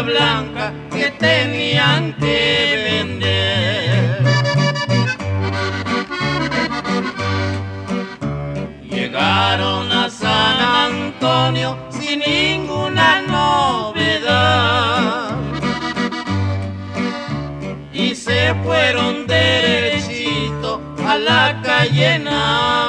cartera blanca que tenían que vender. Llegaron a San Antonio sin ninguna novedad y se fueron derechito a la calle Nava.